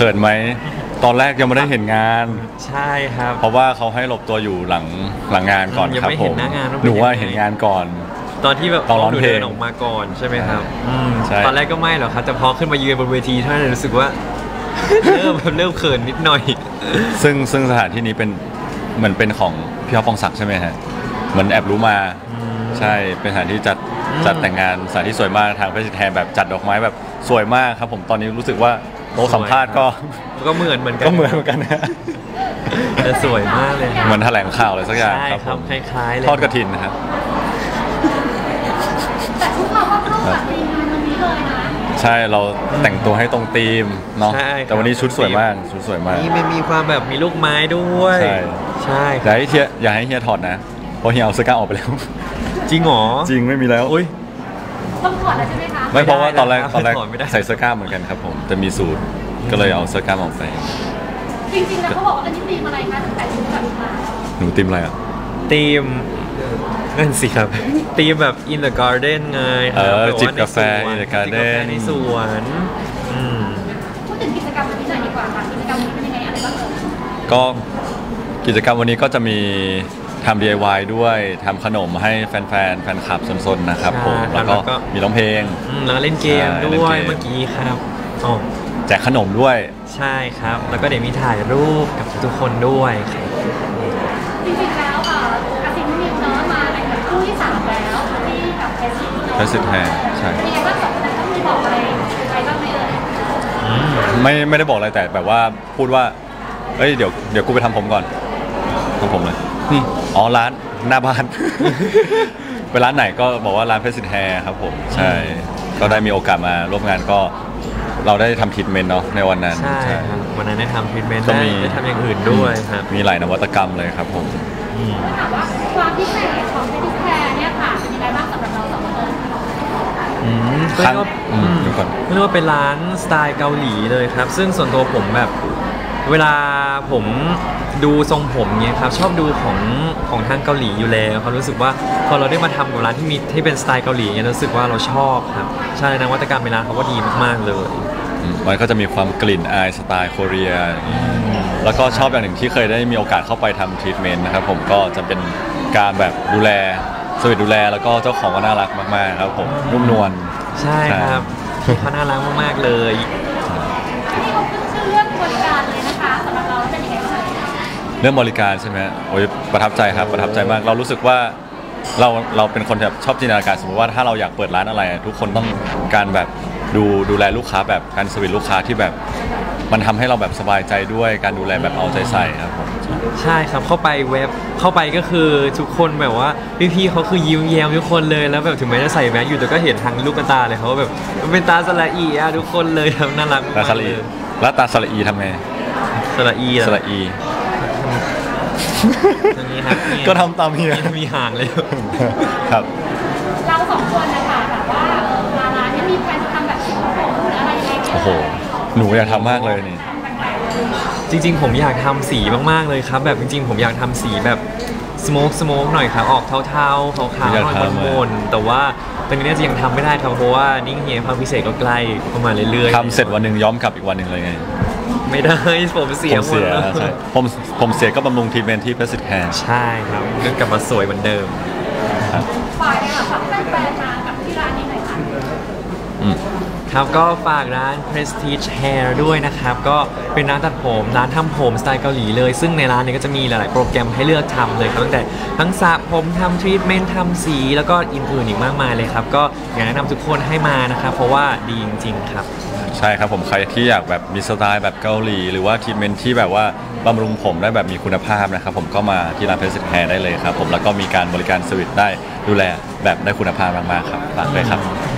ขินไหมตอนแรกยังไม่ได้เห็นงานใช่ครับเพราะว่าเขาให้หลบตัวอยู่หลังงานก่อนครับผมหนูว่าเห็นงานก่อนตอนที่แบบตอนร้องเพลงออกมาก่อนใช่ไหมครับตอนแรกก็ไม่หรอกครับแต่พอขึ้นมายืนบนเวทีเท่านั้นรู้สึกว่าเริ่มเขินนิดหน่อยซึ่งสถานที่นี้เป็นเหมือนเป็นของพี่อ๊อฟ ปองศักดิ์ใช่ไหมฮะเหมือนแอบรู้มาใช่เป็นสถานที่จัดแต่งงานสถานที่สวยมากทางเพชรแทนแบบจัดดอกไม้แบบสวยมากครับผมตอนนี้รู้สึกว่าโต๊ะสัมภาษณ์ก็เหมือนกันนะแต่สวยมากเลยเหมือนแถลงข่าวอะไรสักอย่างครับผมคล้ายๆเลยทอดกฐินนะครับแต่ทุกเราก็เข้ากับธีมวันนี้เลยนะใช่เราแต่งตัวให้ตรงธีมเนาะแต่วันนี้ชุดสวยมากนี่มันมีความแบบมีลูกไม้ด้วยใช่อย่าให้เฮียถอดนะเพราะเฮียเอาเสื้อกล้ามออกไปแล้วจริงหรอจริงไม่มีแล้วต้องถอดแล้วใช่ไหมคะไม่เพราะว่าตอนแรกใส่เสื้อกล้ามเหมือนกันครับผมแต่มีสูทก็เลยเอาเสื้อกล้ามออกไปจริงๆแล้วเขาบอกว่าอันนี้ธีมอะไรคะถึงแต่งชุดแบบมาหนูธีมอะไรอ่ะธีมนั่นสิครับธีมแบบ in the garden ไงจิบกาแฟ in the garden ในสวนพูดถึงกิจกรรมวันนี้หน่อยดีกว่าค่ะกิจกรรมวันนี้เป็นยังไงอะไรบ้างก็กิจกรรมวันนี้ก็จะมีทำ DIY ด้วยทำขนมให้แฟนคลับสนๆนะครับผมแล้วก็มีร้องเพลงแล้วเล่นเกมด้วยเมื่อกี้ครับแจกขนมด้วยใช่ครับแล้วก็เดี๋ยวมีถ่ายรูปกับทุกคนด้วยจริงๆแล้วอาซิมิวเนาะมาในคู่ที่3แล้วที่กับเพสซิแทนใช่เป็นยังไงบ้าง2คนนั้นต้องมีบอกอะไรใครบ้างไหมไม่ได้บอกอะไรแต่แบบว่าพูดว่าเอ้ยเดี๋ยวกูไปทำผมก่อนทำผมเลยร้านหน้าบ้านไปร้านไหนก็บอกว่าร้านเพชรแทนครับผมใช่ก็ได้มีโอกาสมาร่วมงานก็เราได้ทำทรีทเมนต์เนาะในวันนั้นใช่ครับวันนั้นได้ทำทรีทเมนต์ได้ทำอย่างอื่นด้วยครับมีหลายนวัตกรรมเลยครับผมถามว่าความพิเศษของเพชรแทนเนี่ยค่ะเป็นยังไงบ้างสำหรับเรา2 คนเรียกว่าเป็นร้านสไตล์เกาหลีเลยครับซึ่งส่วนตัวผมแบบเวลาผมดูทรงผมเนี่ยครับชอบดูของทางเกาหลีอยู่แล้วเขารู้สึกว่าพอเราได้มาทำกับร้านที่เป็นสไตล์เกาหลีเนี่ยรู้สึกว่าเราชอบครับใช่นวัตกรรมในร้านเขาก็ดีมากๆเลยมันก็จะมีความกลิ่นอายสไตล์โคเรียแล้วก็ชอบอย่างหนึ่งที่เคยได้มีโอกาสเข้าไปทำทรีทเมนต์นะครับผมก็จะเป็นการแบบดูแลสวิตดูแลแล้วก็เจ้าของก็น่ารักมากๆครับผมนุ่มนวลใช่ครับเขาน่ารักมากๆเลยที่เขาขึ้นชื่อเรื่องบริการเลยนะคะสำหรับเราเป็นยังไงบ้างเรื่องบริการใช่ไหมโอ้ยประทับใจครับประทับใจมากเรารู้สึกว่าเราเป็นคนแบบชอบจินตนาการสมมติว่าถ้าเราอยากเปิดร้านอะไรทุกคนต้องการแบบดูแลลูกค้าแบบการสวิตลูกค้าที่แบบมันทำให้เราแบบสบายใจด้วยการดูแลแบบเอาใจใส่ครับผมใช่ครับเข้าไปก็คือทุกคนแบบว่าพี่ๆเขาคือยิ้มแย้มทุกคนเลยแล้วแบบถึงแม้จะใส่แมสอยู่แต่ก็เห็นทางลูกตาเลยเขาแบบมันเป็นตาสระอีทุกคนเลยครับน่ารักตาสระอีแล้วตาสระอีทำไงสระอีอย่างนี้ครับก็ทำตามเฮียมีห่างเลยครับเรา2 คนนะคะแบบว่าร้านนี้มีแผนจะทำแบบสีผมหรืออะไรยังไงโอ้โหหนูอยากทำมากเลยนี่จริงๆผมอยากทำสีมากๆเลยครับแบบจริงๆผมอยากทำสีแบบสโมกหน่อยครับออกเทาๆขาวๆหน่อยบนๆแต่ว่าตอนนี้จะยังทำไม่ได้ครับเพราะว่านิ่งเฮียภาคพิเศษก็ใกล้เข้ามาเรื่อยๆทำเสร็จวันหนึ่งย้อมกลับอีกวันหนึ่งเลยไงไม่ได้ผมเสียหมดแล้วผมเสียก็บำรุงทรีทเมนต์ที่เพชรแทนใช่ครับก็กลับมาสวยเหมือนเดิมฝากเลยค่ะฝากแฟนๆมากับที่ร้านนี้หน่อยค่ะครับก็ฝากร้าน Prestige Hair ด้วยนะครับก็เป็นร้านตัดผมร้านทำผมสไตล์เกาหลีเลยซึ่งในร้านนี้ก็จะมีหลายๆโปรแกรมให้เลือกทำเลยครับตั้งแต่ทั้งสระผมทำทรีทเมนต์ทำสีแล้วก็อื่นๆอีกมากมายเลยครับก็อยากแนะนำทุกคนให้มานะครับเพราะว่าดีจริงๆครับใช่ครับผมใครที่อยากแบบมีสไตล์แบบเกาหลีหรือว่าทรีทเมนต์ที่แบบว่าบำรุงผมได้แบบมีคุณภาพนะครับผมก็มาที่ร้าน Prestige Hair ได้เลยครับผมแล้วก็มีการบริการสวิตได้ดูแลแบบได้คุณภาพมากๆครับฝากด้วยครับ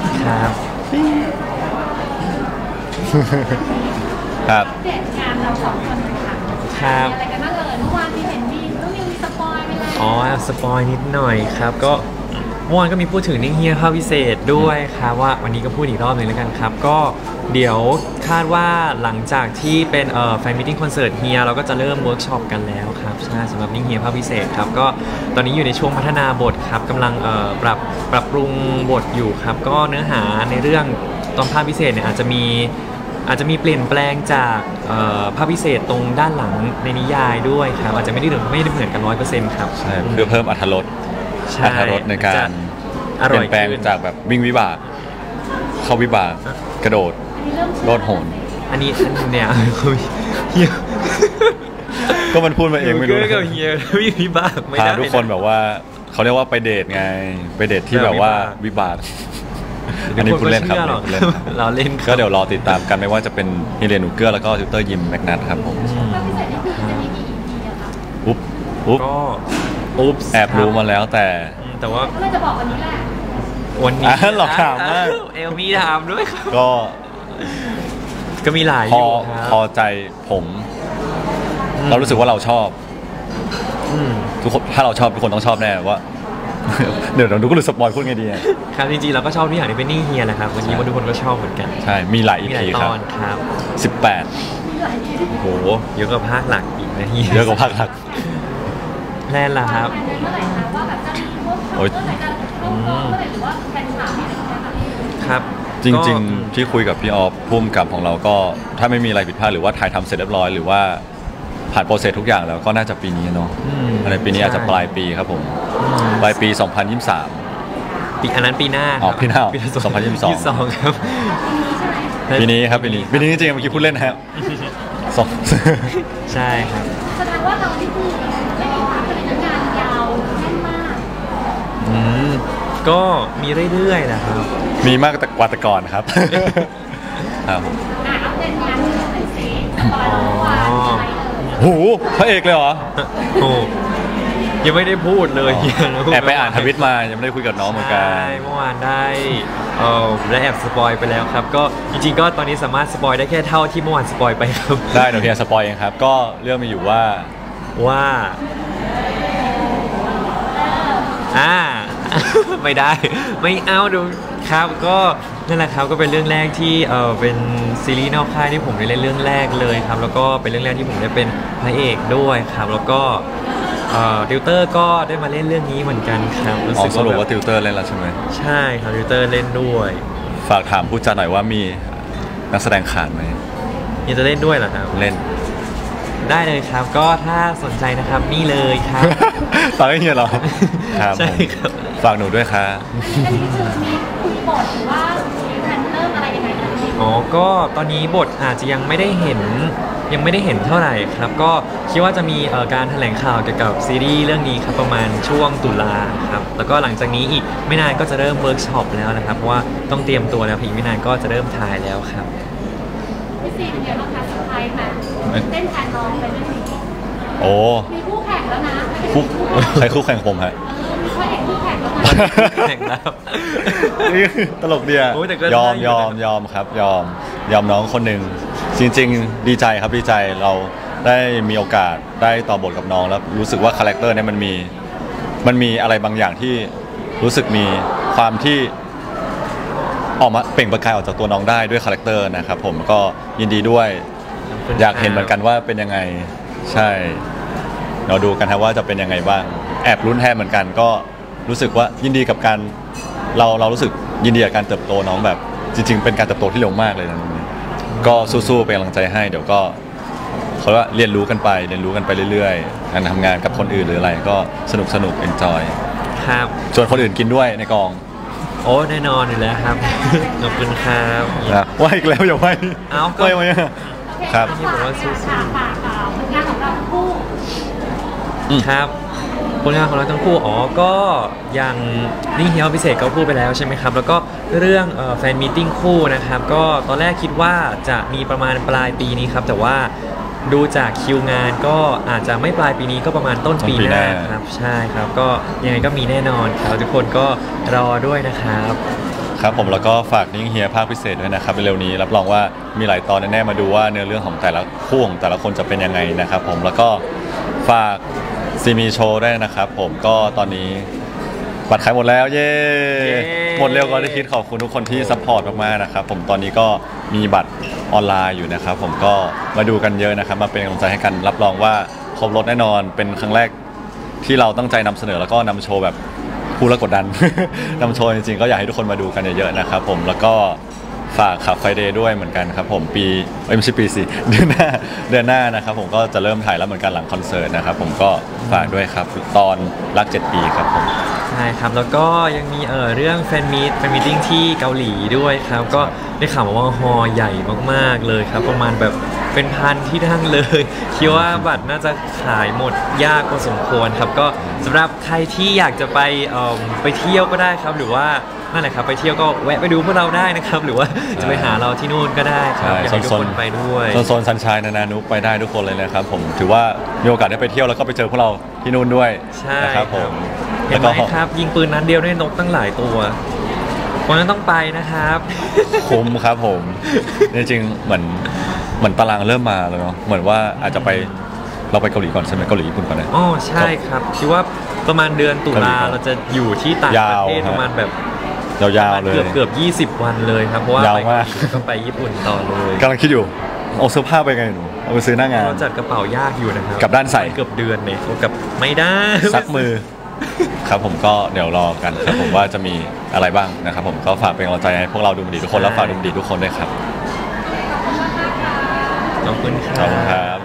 ครับเด็ดงานเรา2 คนค่ะครับอะไรกันบ้างเมื่อวานที่เห็นมีสปอยไปแล้วสปอยนิดหน่อยครับก็เมื่อวานก็มีพูดถึงนิ่งเฮียภาคพิเศษด้วยครับว่าวันนี้ก็พูดอีกรอบหนึ่งแล้วกันครับก็เดี๋ยวคาดว่าหลังจากที่เป็นแฟนมิทติ้งคอนเสิร์ตเฮียเราก็จะเริ่มเวิร์กช็อปกันแล้วครับใช่สำหรับนิ่งเฮียภาคพิเศษครับก็ตอนนี้อยู่ในช่วงพัฒนาบทครับกำลังปรับปรุงบทอยู่ครับก็เนื้อหาในเรื่องตอนภาคพิเศษเนี่ยอาจจะมีอาจจะมีเปลี่ยนแปลงจากภาพพิเศษตรงด้านหลังในนิยายด้วยครับอาจจะไม่ได้เหมือนกัน100%ครับใช่เพื่อเพิ่มอรรถรสในการเปลี่ยนแปลงจากแบบวิ่งวิบากเข้าวิบากกระโดดโลดโหนอันนี้เนี่ยเฮียก็มันพูดมาเองไม่รู้ก็เฮียวิ่งวิบากไม่ได้พาทุกคนแบบว่าเขาเรียกว่าไปเดทไงไปเดทที่แบบว่าวิบากอันนี้พูดเล่นครับเราเล่นก็เดี๋ยวรอติดตามกันไม่ว่าจะเป็นฮิเลนูเกอร์แล้วก็ติวเตอร์ยิมแมกนัทครับผมอุ๊บแอบรู้มาแล้วแต่ว่าก็เลยจะบอกวันนี้แหละวันนี้หลอกถามมากเอลมีถามด้วยครับก็มีหลายอยู่พอใจผมเรารู้สึกว่าเราชอบทุกคนถ้าเราชอบทุกคนต้องชอบแน่ว่าเดี๋ยวดูก็รู้สปอยพูดไงดีครับจริงๆเราก็ชอบที่อย่างนี้เป็นนิ่งเฮียแหละครับวันนี้ทุกคนก็ชอบเหมือนกันใช่มีหลาย EP ครับ 18 โอ้โหเยอะกว่าภาคหลักอีกนะเฮียเยอะกว่าภาคหลักแพลนล่ะครับโอ้ยครับจริงๆที่คุยกับพี่ออฟพุ่มกับของเราก็ถ้าไม่มีอะไรผิดพลาดหรือว่าถ่ายทำเสร็จเรียบร้อยหรือว่าผ่านโปรเซสทุกอย่างแล้วก็น่าจะปีนี้เนาะในปีนี้อาจจะปลายปีครับผมปลายปี2023 ปีอันนั้นปีหน้าปีหน้า2022 ครับปีนี้ครับปีนี้จริงๆเมื่อกี้พูดเล่นนะครับใช่ครับแสดงว่าเราที่คือไม่ได้พักกันเลยงานยาวแน่นมากก็มีเรื่อยๆนะครับมีมากกว่าแต่ก่อนครับครับอัปเดตงานหน่อยสิตอนเมื่อวานอะไรโหพระเอกเลยเหรอโอ้ยังไม่ได้พูดเลยแอบไปอ่านทวิตมายังไม่ได้คุยกับน้องเหมือนกันเมื่อวานได้ได้แอบสปอยไปแล้วครับก็จริงๆก็ตอนนี้สามารถสปอยได้แค่เท่าที่เมื่อวานสปอยไปครับได้เดี๋ยวเฮียสปอยเองครับก็เรื่องมีอยู่ว่าไม่ได้ไม่เอาดูครับก็นั่นแหละครับก็เป็นเรื่องแรกที่เป็นซีรีส์นอกค่ายที่ผมได้เล่นเรื่องแรกเลยครับแล้วก็เป็นเรื่องแรกที่ผมได้เป็นพระเอกด้วยครับแล้วก็ติวเตอร์ก็ได้มาเล่นเรื่องนี้เหมือนกันครับรู้สึกว่าติวเตอร์เล่นแล้วใช่ไหมใช่ครับติวเตอร์เล่นด้วยฝากถามผู้จัดหน่อยว่ามีนักแสดงขาดไหมยังจะเล่นด้วยเหรอครับเล่นได้เลยครับก็ถ้าสนใจนะครับนี่เลยครับฝากให้เฮียเหรอครับใช่ครับฝากหนูด้วยครับอันนี้คือมีคุยบทหรือว่าแพนเริ่มอะไรยังไงก็ตอนนี้บทอาจจะยังไม่ได้เห็นเท่าไหร่ครับก็คิดว่าจะมีการแถลงข่าวเกี่ยวกับซีรีส์เรื่องนี้ครับประมาณช่วงตุลาครับแล้วก็หลังจากนี้อีกไม่นานก็จะเริ่มเวิร์กช็อปแล้วนะครับเพราะว่าต้องเตรียมตัวแล้วอีกไม่นานก็จะเริ่มถ่ายแล้วครับพี่ซีเป็นไงบ้างคะสุดท้ายไหมเต้นแทนน้องไปเรื่องนี้โอ้มีคู่แข่งแล้วนะใครคู่แข่งผมฮะมีคู่แข่งแล้วนะแข่งแล้วตลกเดียยอมครับยอมน้องคนหนึ่งจริงๆดีใจครับดีใจเราได้มีโอกาสได้ต่อบทกับน้องแล้วรู้สึกว่าคาแรคเตอร์เนี่ยมันมีอะไรบางอย่างที่รู้สึกมีความที่ออกมาเปล่งประกายออกจากตัวน้องได้ด้วยคาแรคเตอร์นะครับผมก็ยินดีด้วยอยากเห็นเหมือนกันว่าเป็นยังไงใช่เราดูกันครับว่าจะเป็นยังไงบ้างแอบลุ้นแทนเหมือนกันก็รู้สึกว่ายินดีกับการเรารู้สึกยินดีกับการเติบโตน้องแบบจริงๆเป็นการเติบโตที่เร็วมากเลยนะก็สู้ๆเป็นกำลังใจให้เดี๋ยวก็เขาว่าเรียนรู้กันไปเรื่อยๆการทำงานกับคนอื่นหรืออะไรก็สนุก enjoy ครับชวนคนอื่นกินด้วยในกองโอ้แน่นอนอยู่แล้วครับขอบคุณครับว่าอีกแล้วอย่าไปก็ไม่ครับที่บอกว่าสู้ๆผลงานของเราทั้งคู่ครับผลงานของเราทั้งคู่ก็อย่างนิ่งเฮียวพิเศษก็พูดไปแล้วใช่ไหมครับแล้วก็เรื่องแฟนมีตติ้งคู่นะครับก็ตอนแรกคิดว่าจะมีประมาณปลายปีนี้ครับแต่ว่าดูจากคิวงานก็อาจจะไม่ปลายปีนี้ก็ประมาณต้นปีหน้าครับใช่ครับก็ยังไงก็มีแน่นอนครับทุกคนก็รอด้วยนะครับครับผมแล้วก็ฝากนิ่งเฮียภาคพิเศษด้วยนะครับเร็วนี้รับรองว่ามีหลายตอนแน่ๆมาดูว่าเนื้อเรื่องของแต่ละคู่ของแต่ละคนจะเป็นยังไงนะครับผมแล้วก็ฝากซีมีโชว์ได้นะครับผมก็ตอนนี้บัตรขายหมดแล้วเย้หมดเร็วกว่าที่คิดขอบคุณทุกคนที่ซัพพอร์ตมากๆนะครับผมตอนนี้ก็มีบัตรออนไลน์อยู่นะครับผมก็มาดูกันเยอะนะครับมาเป็นกำลังใจให้กันรับรองว่าครบรถแน่นอนเป็นครั้งแรกที่เราตั้งใจนำเสนอแล้วก็นำโชว์แบบพูดแล้วกดดัน นำโชว์จริงๆก็อยากให้ทุกคนมาดูกันเยอะๆนะครับผมแล้วก็ฝากขับไฟเดย์ด้วยเหมือนกันครับผมปีไม่ใช่ปีสิ เดือนหน้านะครับผมก็จะเริ่มถ่ายแล้วเหมือนกันหลังคอนเสิร์ตนะครับผมก็ฝากด้วยครับตอนรัก 7 ปีครับผมใช่ครับแล้วก็ยังมีเรื่องแฟนมีตติ้งที่เกาหลีด้วยครับก็ได้ข่าวมาว่าฮอลล์ใหญ่มากๆเลยครับประมาณแบบเป็นพันที่นั่งเลย คิดว่าบัตรน่าจะขายหมดยากพอสมควรครับก็สำหรับใครที่อยากจะไปเที่ยวก็ได้ครับหรือว่านั่นแหละครับไปเที่ยวก็แวะไปดูพวกเราได้นะครับหรือว่าจะไปหาเราที่นู่นก็ได้ครับอยากให้ทุกคนไปด้วยโซนซันชายนานานุไปได้ทุกคนเลยนะครับผมถือว่ามีโอกาสได้ไปเที่ยวแล้วก็ไปเจอพวกเราที่นู่นด้วยใช่นะครับผมเห็นไหมครับยิงปืนนัดเดียวได้นกตั้งหลายตัวคนนั้นต้องไปนะครับคุ้มครับผมจริงๆเหมือนตารางเริ่มมาแล้วเนาะเหมือนว่าอาจจะไปเราไปเกาหลีก่อนใช่ไหมเกาหลีญี่ปุ่นก่อนนะอ๋อใช่ครับคิดว่าประมาณเดือนตุลาเราจะอยู่ที่ต่างประเทศยาวประมาณแบบยาวๆเลยเกือบ20 วันเลยครับเพราะว่ายาวมากไปก็ไปญี่ปุ่นต่อเลยกำลังคิดอยู่เอาเสื้อผ้าไปไงหนูเอาไปซื้อหน้างานเราจัดกระเป๋ายากอยู่นะครับกับด้านใส่เกือบเดือนเนี่ยกับไม่ได้ซักมือครับผมก็เดี๋ยวรอกันครับผมว่าจะมีอะไรบ้างนะครับผมก็ฝากเป็นกำลังใจให้พวกเราดูมันดีทุกคนแล้วฝากดูมันดีทุกคนด้วยครับขอบคุณคขรัอบคุณครับ บ